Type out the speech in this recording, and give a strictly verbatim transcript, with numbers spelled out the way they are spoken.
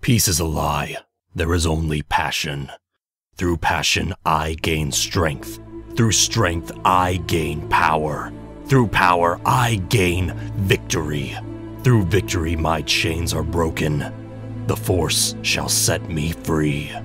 Peace is a lie. There is only passion. Through passion, I gain strength. Through strength, I gain power. Through power, I gain victory. Through victory, my chains are broken. The Force shall set me free.